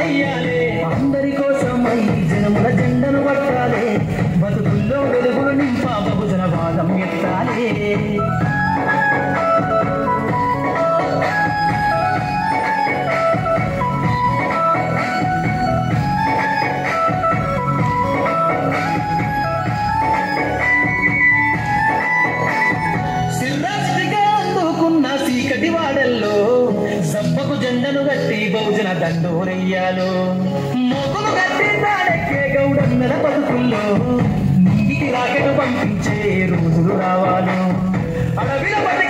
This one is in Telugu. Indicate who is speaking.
Speaker 1: వెయ్యాలి
Speaker 2: అందరి కోసమై జనముల జెండను పట్టాలి బతుకుల్లో వెలుగులు నింప బహుజన వాదం ఎత్తాలి సబ్బకు జెండను గట్టి బహుజన దండోరయ్యాలో మోకులు గట్టి తాడెక్కే గౌడన్నల బతుకుల్లో నీటికి రాకెట్ పంపించే రోజులు రావాలు అడవిల